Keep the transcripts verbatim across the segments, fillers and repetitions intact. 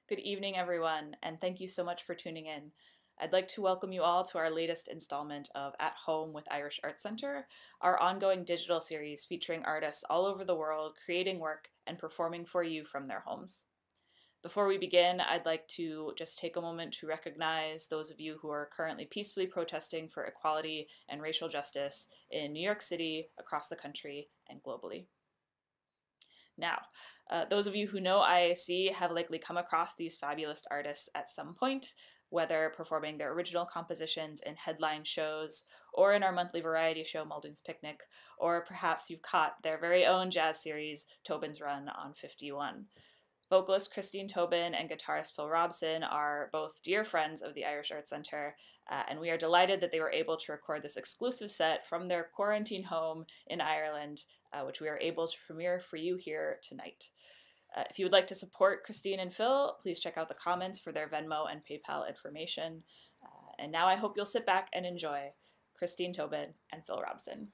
Good evening, everyone, and thank you so much for tuning in. I'd like to welcome you all to our latest installment of At Home with Irish Arts Centre, our ongoing digital series featuring artists all over the world creating work and performing for you from their homes. Before we begin, I'd like to just take a moment to recognize those of you who are currently peacefully protesting for equality and racial justice in New York City, across the country, and globally. Now, uh, those of you who know I A C have likely come across these fabulous artists at some point, whether performing their original compositions in headline shows, or in our monthly variety show, Muldoon's Picnic, or perhaps you've caught their very own jazz series, Tobin's Run on fifty-one. Vocalist Christine Tobin and guitarist Phil Robson are both dear friends of the Irish Arts Centre, uh, and we are delighted that they were able to record this exclusive set from their quarantine home in Ireland, uh, which we are able to premiere for you here tonight. Uh, if you would like to support Christine and Phil, please check out the comments for their Venmo and PayPal information. Uh, and now I hope you'll sit back and enjoy Christine Tobin and Phil Robson.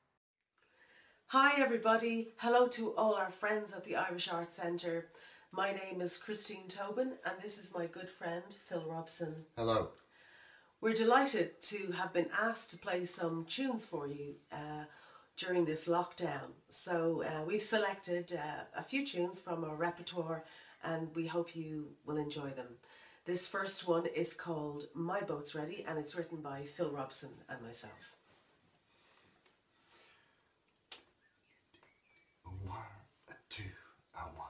Hi everybody, hello to all our friends at the Irish Arts Centre. My name is Christine Tobin and this is my good friend Phil Robson. Hello. We're delighted to have been asked to play some tunes for you uh, during this lockdown. So uh, we've selected uh, a few tunes from our repertoire and we hope you will enjoy them. This first one is called My Boat's Ready and it's written by Phil Robson and myself. One, two, a one.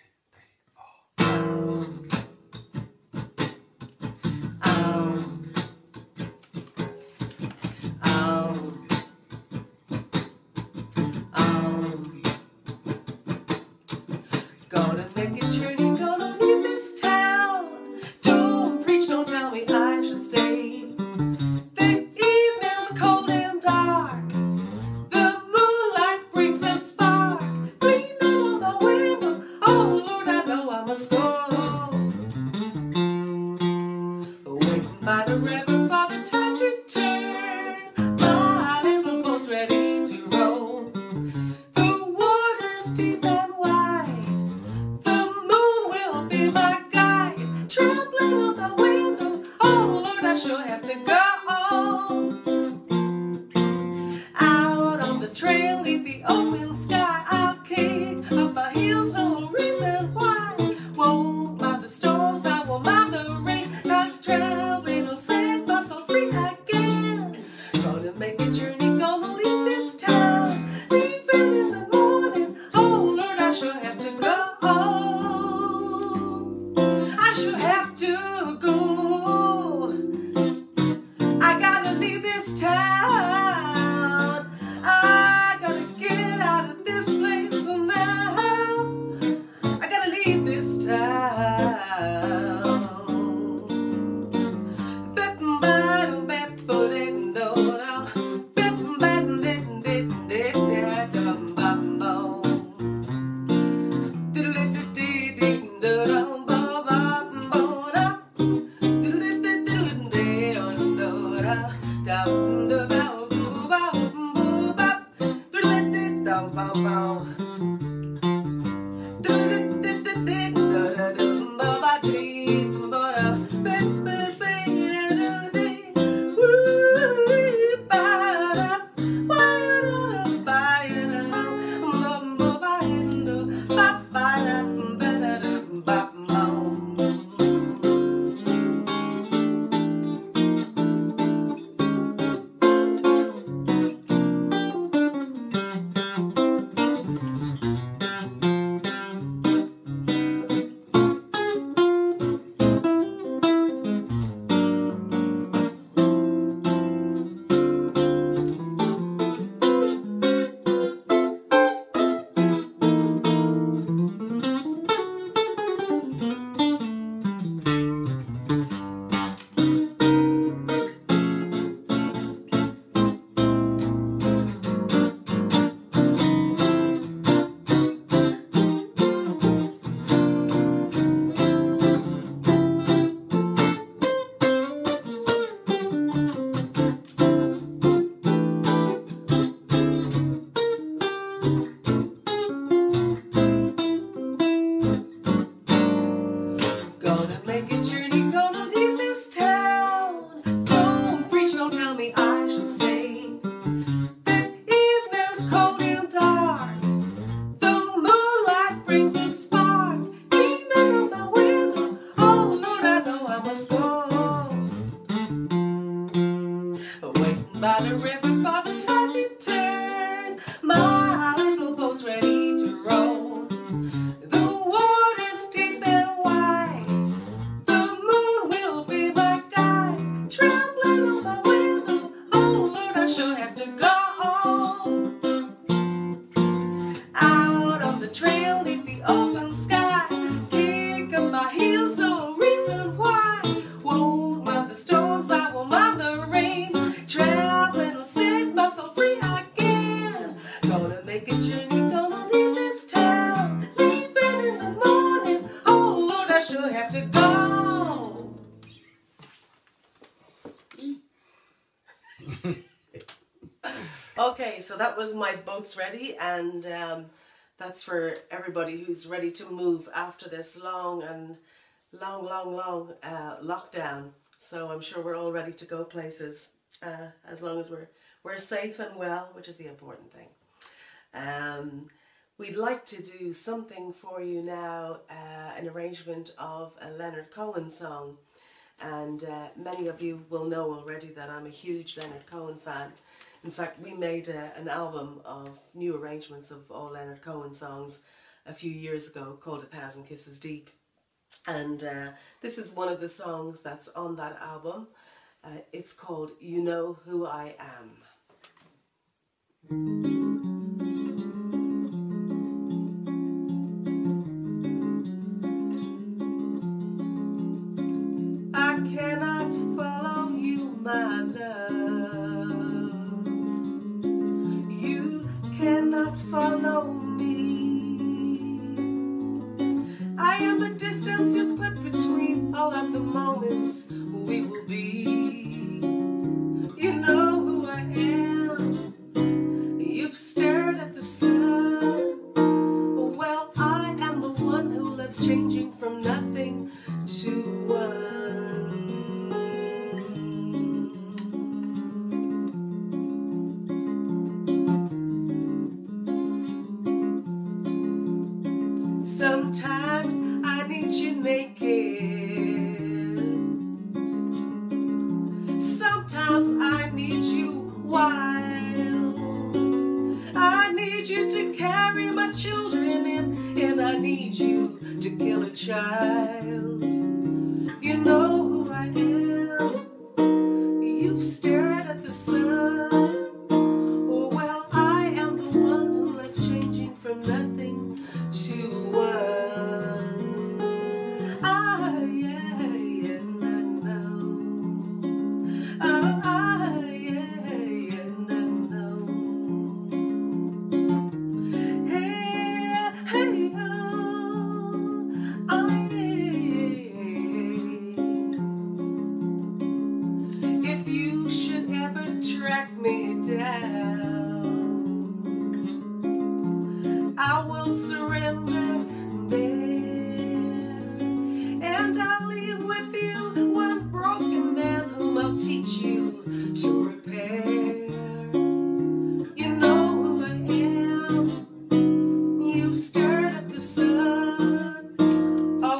Gonna make a journey, gonna leave this town. Don't preach, don't tell me I should stay. The evening's cold and dark. The moonlight brings a spark. Gleaming on the window. Oh Lord, I know I must go. Waiting by the river for the tide to turn. My little boat's ready to roll. The water's deep and wide. The moon make a journey, gonna leave this town. Don't preach, don't tell me I should stay. The evening's cold and dark. The moonlight brings a spark. Even on my window, oh Lord, I know I must go. Waiting by the river for the tide to turn. My little boat's ready to roll. The water's deep and wide. The moon will be my guide. Trembling on my window, oh Lord, I sure have to go. Out on the trail, neath the open sky, kick up my heels, no reason why. Won't mind the storms, I won't mind the rain. Traveling will set myself free again. Gonna make a journey, gonna leave this town. Leaving in the morning, oh Lord, I sure have to go. Okay, so that was My Boat's Ready, and um, that's for everybody who's ready to move after this long and long, long, long uh, lockdown. So I'm sure we're all ready to go places, uh, as long as we're we're safe and well, which is the important thing. Um, we'd like to do something for you now, uh, an arrangement of a Leonard Cohen song, and uh, many of you will know already that I'm a huge Leonard Cohen fan. In fact, we made a, an album of new arrangements of all Leonard Cohen songs a few years ago called A Thousand Kisses Deep. And uh, this is one of the songs that's on that album. Uh, it's called You Know Who I Am. I cannot follow you, my love. You cannot follow me. I am the distance you put between all of the moments we will be. You know who I am. You've stared at the sun. Well, I am the one who loves changing from nothing to one. Sometimes I need you naked. Sometimes I need you wild. I need you to carry my children in, and I need you to kill a child. You know who I am. You've stared at the sun. Oh, well, I am the one who loves changing from nothing to one. Ah, yeah, yeah, I know. Ah, ah, yeah, yeah, I know. Hey, hey, oh, ah, yeah. If you should ever track me down, I will surrender there, and I'll leave with you one broken man whom I'll teach you to repair. You know who I am. You've stared at the sun.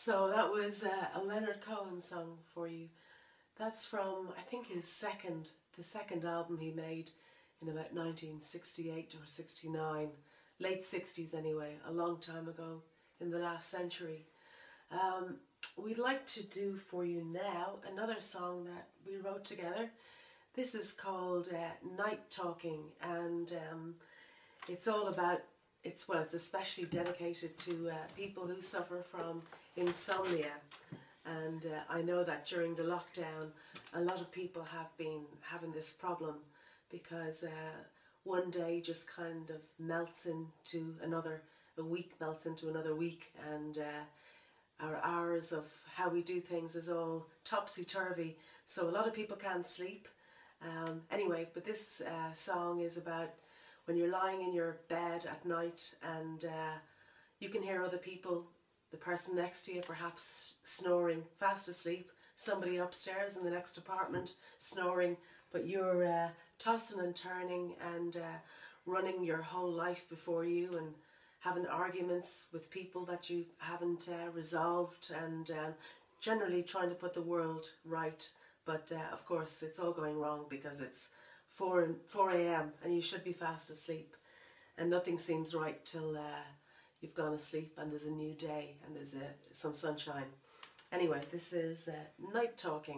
So that was uh, a Leonard Cohen song for you. That's from, I think, his second, the second album he made in about nineteen sixty-eight or sixty-nine, late sixties anyway, a long time ago in the last century. Um, we'd like to do for you now another song that we wrote together. This is called uh, Night Talking, and um, it's all about, it's well, it's especially dedicated to uh, people who suffer from insomnia. And uh, I know that during the lockdown, a lot of people have been having this problem because uh, one day just kind of melts into another, a week melts into another week, and uh, our hours of how we do things is all topsy-turvy. So a lot of people can't sleep. Um, anyway, but this uh, song is about when you're lying in your bed at night and uh, you can hear other people, the person next to you perhaps snoring, fast asleep, somebody upstairs in the next apartment snoring, but you're uh, tossing and turning and uh, running your whole life before you and having arguments with people that you haven't uh, resolved, and uh, generally trying to put the world right. But uh, of course it's all going wrong because it's four a m and you should be fast asleep, and nothing seems right till uh, you've gone asleep and there's a new day and there's uh, some sunshine. Anyway, this is uh, Night Talking.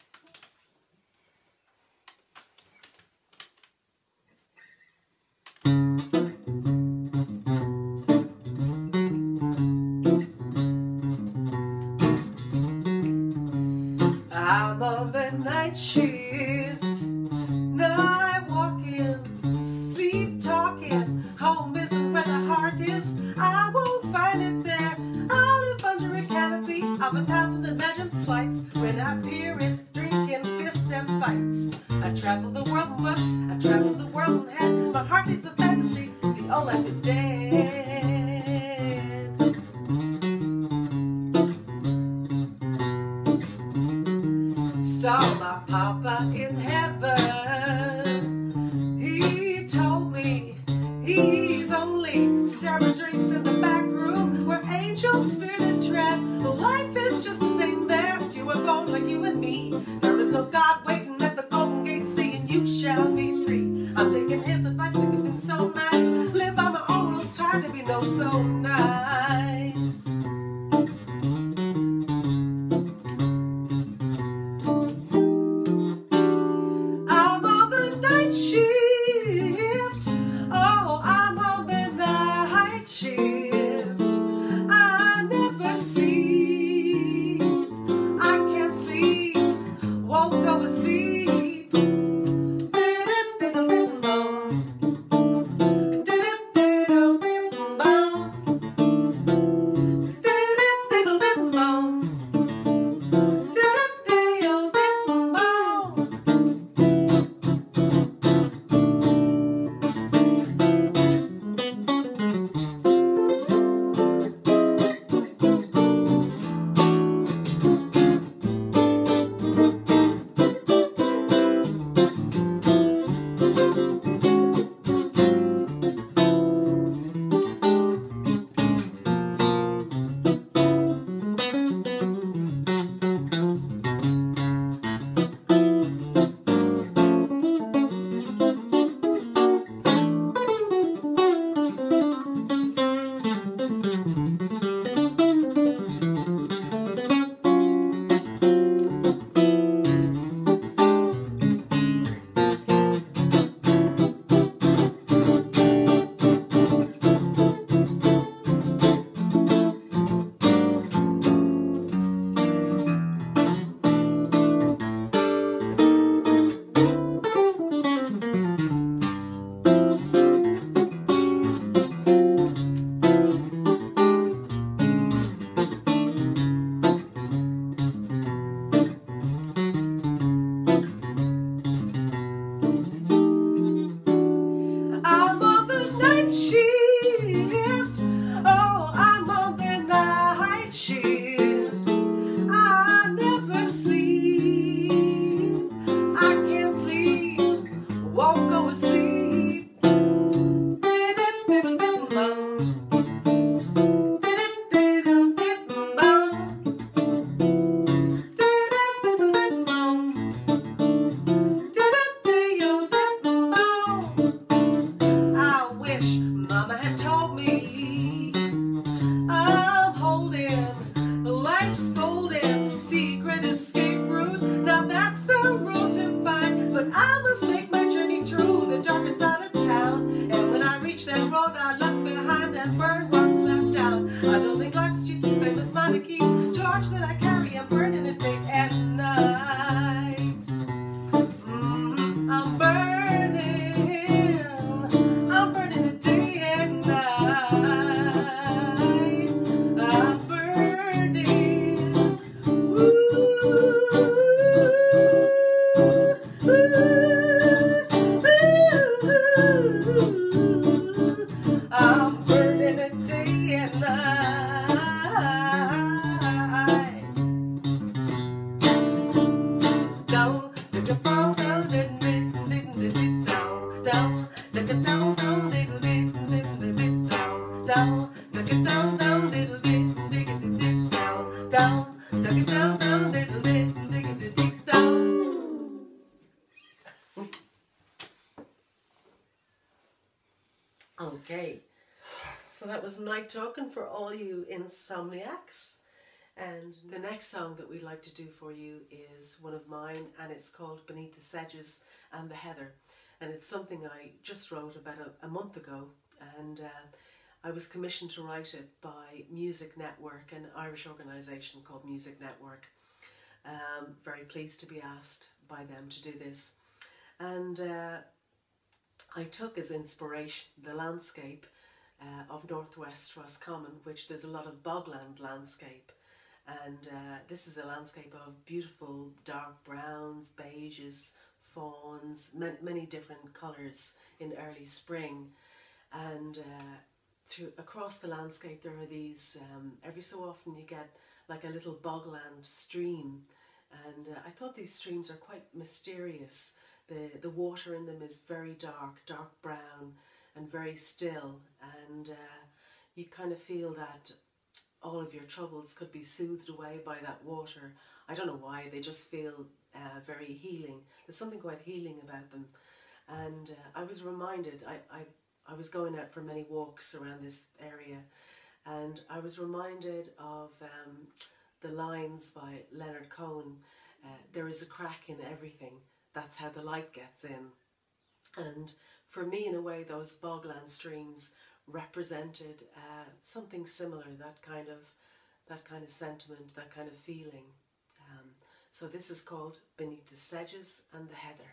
I'm on the night shift, night walking, sleep talking. Home isn't where the heart is, I won't find it there. I live under a canopy of a thousand imagined slights. When I peer, it's drinking, fists and fights. I travel the world in books, I travel the world in head. My heart is a fantasy, the old life is dead. Saw my papa in heaven. He told me he's only serving drinks in the back room where angels fear to tread. Well, life is just the same there if you were born like you and me. There is no God waiting at the golden gate saying you shall be free. I'm taking his advice, it could be so nice. Live by my own rules, trying to be no so nice. Go to sleep. Okay, so that was Night Talking for all you insomniacs. And the next song that we'd like to do for you is one of mine, and it's called Beneath the Sedges and the Heather. And it's something I just wrote about a, a month ago, and uh, I was commissioned to write it by Music Network, an Irish organisation called Music Network. Um, very pleased to be asked by them to do this. And uh, I took as inspiration the landscape uh, of northwest Roscommon, which there's a lot of bogland landscape. And uh, this is a landscape of beautiful dark browns, beiges, fawns, ma- many different colours in early spring. And uh, through across the landscape there are these, um, every so often you get like a little bogland stream. And uh, I thought these streams are quite mysterious. The, the water in them is very dark, dark brown and very still. And uh, you kind of feel that all of your troubles could be soothed away by that water. I don't know why, they just feel uh, very healing. There's something quite healing about them. And uh, I was reminded, I, I, I was going out for many walks around this area, and I was reminded of um, the lines by Leonard Cohen, uh, there is a crack in everything, that's how the light gets in. And for me, in a way, those bogland streams represented uh, something similar, that kind of that kind of sentiment, that kind of feeling. Um, so this is called Beneath the Sedges and the Heather.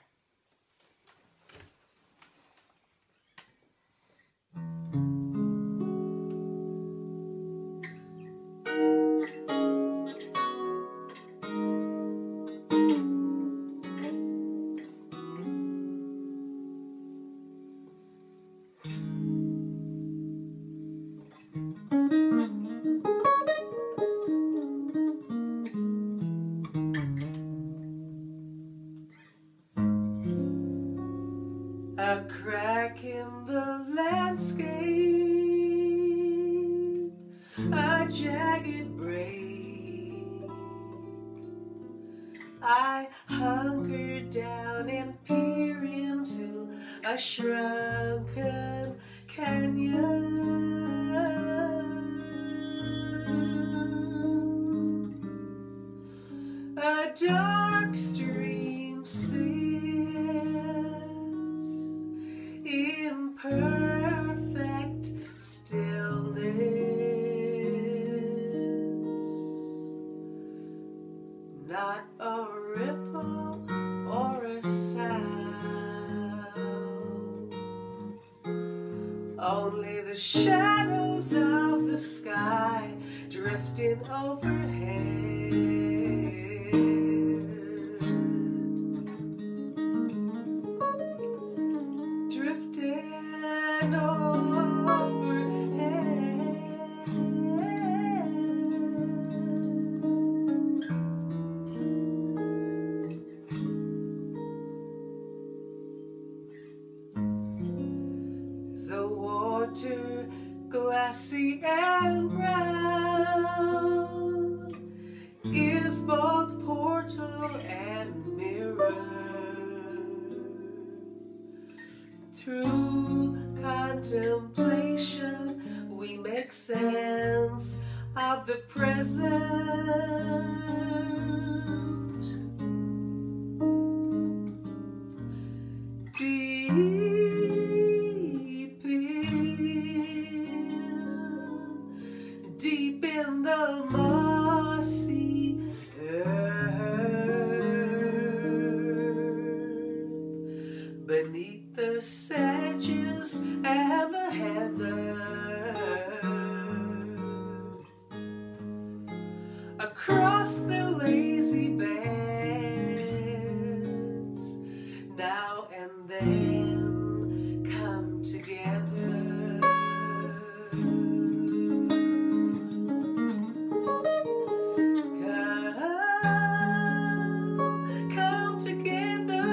A crack in the landscape, a jagged break. I hunker down and peer into a shrunken canyon. A dark stream sits in perfect stillness, not a ripple or a sound, only the shadows of the sky drifting overhead. Glassy and brown is both portal and mirror. Through contemplation we make sense of the present. Deep Deep in the mossy earth, beneath the sedges and the heather, across the lazy beds, now and then come together. Come together.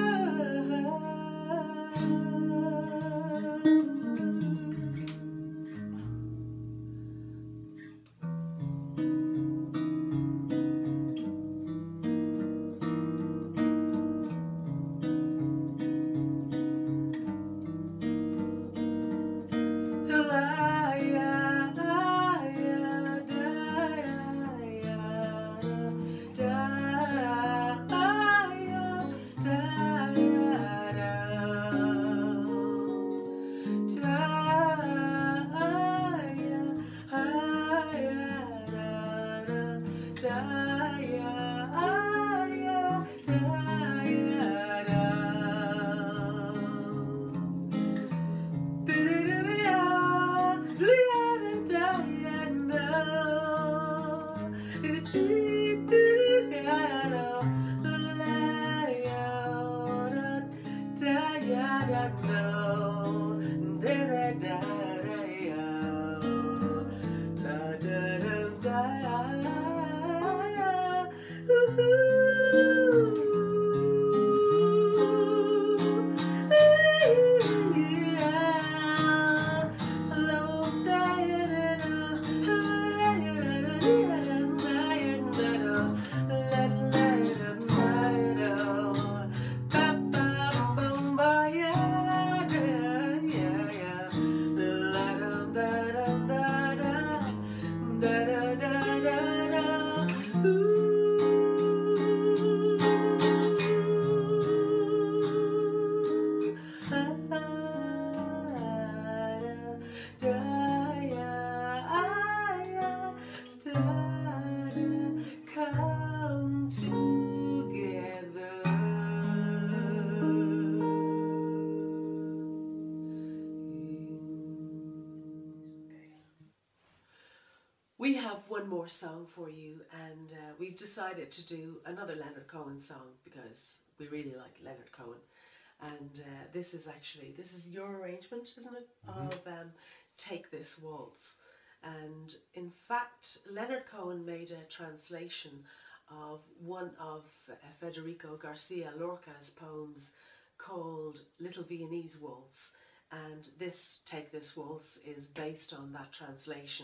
We have one more song for you, and uh, we've decided to do another Leonard Cohen song because we really like Leonard Cohen. And uh, this is actually, this is your arrangement, isn't it, mm-hmm. of um, Take This Waltz. And in fact, Leonard Cohen made a translation of one of uh, Federico Garcia Lorca's poems called Little Viennese Waltz. And this Take This Waltz is based on that translation.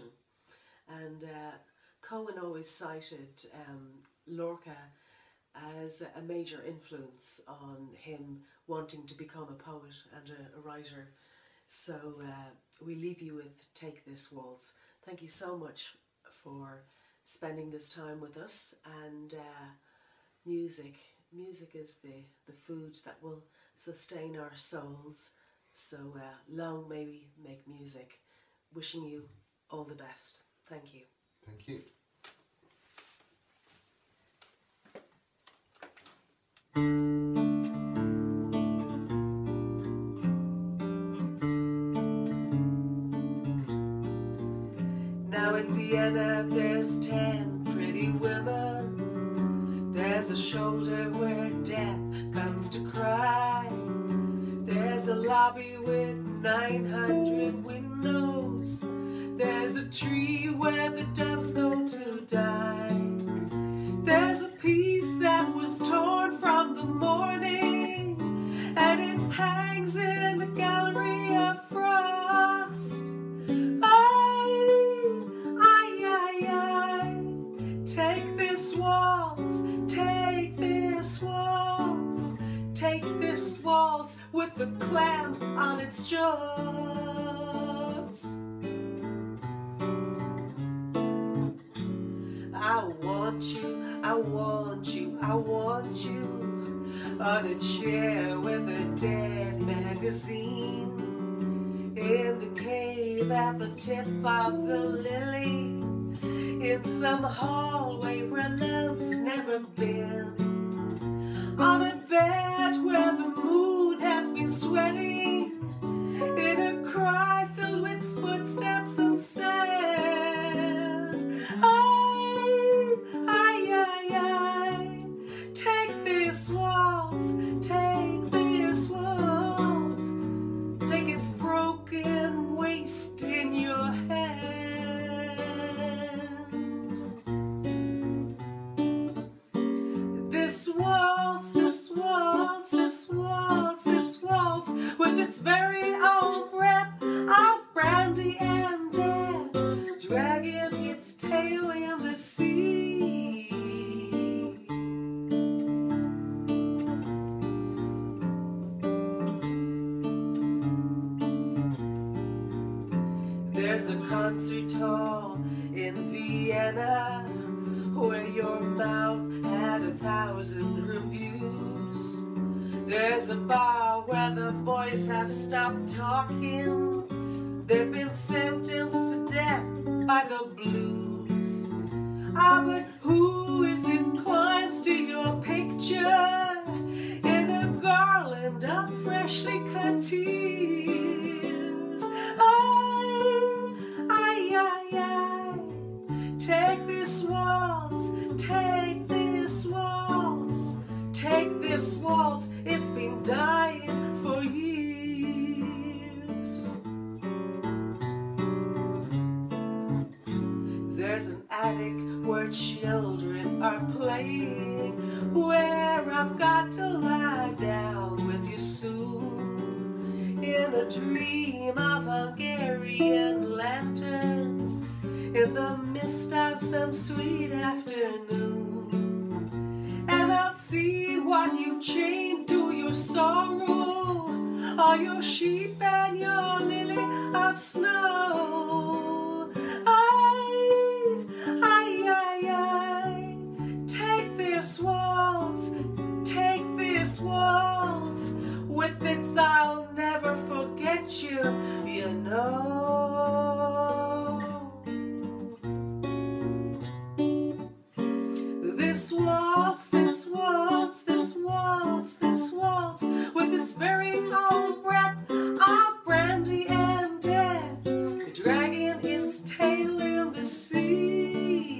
And uh, Cohen always cited um, Lorca as a major influence on him wanting to become a poet and a, a writer. So uh, we leave you with Take This Waltz. Thank you so much for spending this time with us. And uh, music, music is the, the food that will sustain our souls. So uh, long may we make music. Wishing you all the best. Thank you. Thank you. Now in Vienna there's ten pretty women. There's a shoulder where death comes to cry. There's a lobby with nine hundred windows. There's a tree where the doves go to die. There's a piece that was torn from the morning, and it hangs in the gallery of frost. Aye, aye, aye, aye. Take this waltz, take this waltz, take this waltz with the clamp on its jaws. I want you, I want you, I want you on a chair with a dead magazine, in the cave at the tip of the lily, in some hallway where love's never been, on a bed where the moon has been sweating, in a cry filled with footsteps and sand. Aye, aye, aye, aye. Take this waltz, take this waltz, take its broken waist in your hand. This waltz, this waltz, this waltz, this waltz, with its very own breath of brandy and death, dragging its tail in the sea. There's a concert hall in Vienna where your mouth had a thousand reviews. There's a bar where the boys have stopped talking. They've been sentenced to death by the blues. Ah, but who is inclined to your picture in a garland of freshly cut tears? Aye, aye, aye, aye. Take this waltz, take this waltz, take this waltz. It's been dying for years. children are playing, where I've got to lie down with you soon, in a dream of Hungarian lanterns, in the mist of some sweet afternoon. And I'll see what you've chained to your sorrow, all your sheep and your lily of snow. I, I, I, I, take this waltz, take this waltz, with its I'll never forget you, you know. This waltz, this waltz, this waltz, this waltz, with its very own breath of brandy and death, dragging its tail in the sea.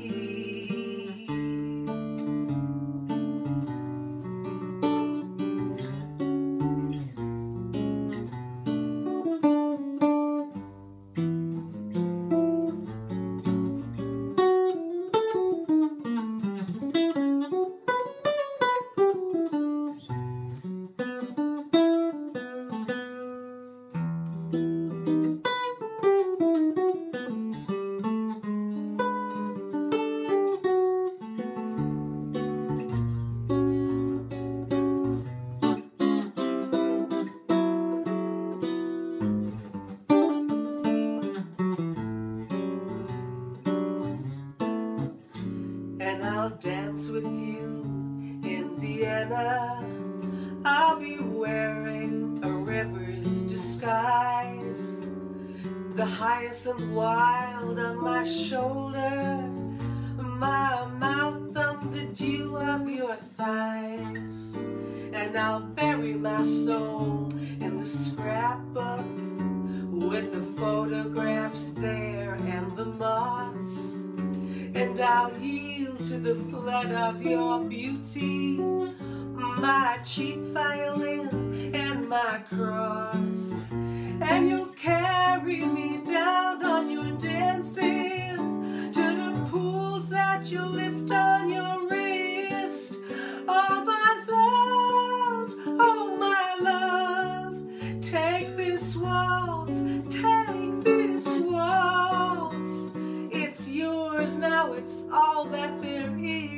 And I'll dance with you in Vienna. I'll be wearing a river's disguise, the hyacinth wild on my shoulder, my mouth on the dew of your thighs. And I'll bury my soul in the scrapbook, with the photographs there and the moths. And I'll yield to the flood of your beauty, my cheap violin and my cross. And you'll carry me down on your dancing to the pools that you lift on your wrist. Oh my love, oh my love, take this waltz, take this waltz. It's yours now, it's all that there is.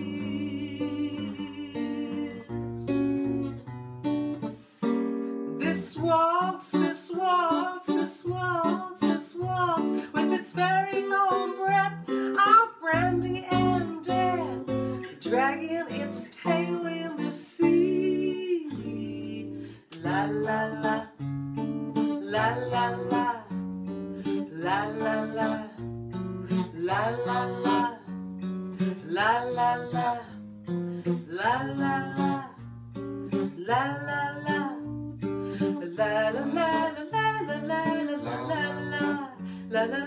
This waltz, this waltz, this waltz, this waltz, with its very own breath of brandy and death, dragging its tail in the sea. La la la, la la la, la la la. La la la, la la la, la la la, la la la, la la la la la la la la la la la la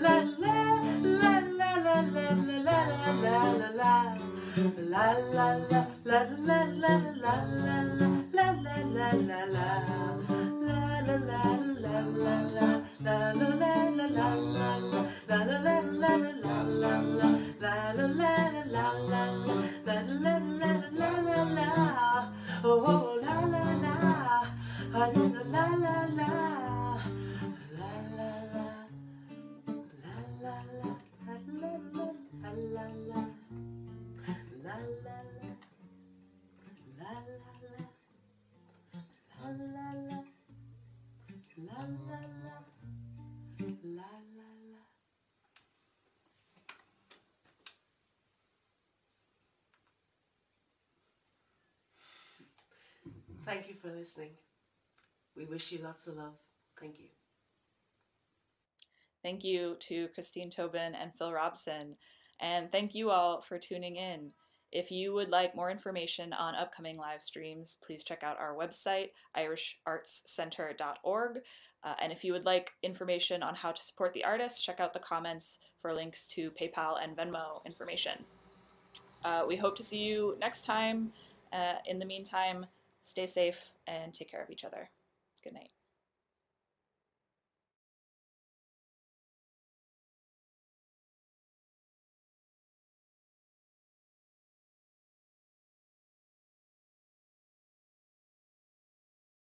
Thank you for listening. We wish you lots of love. Thank you. Thank you to Christine Tobin and Phil Robson. And thank you all for tuning in. If you would like more information on upcoming live streams, please check out our website, irish arts center dot org. Uh, and if you would like information on how to support the artist, check out the comments for links to PayPal and Venmo information. Uh, we hope to see you next time. Uh, in the meantime, stay safe and take care of each other. Good night.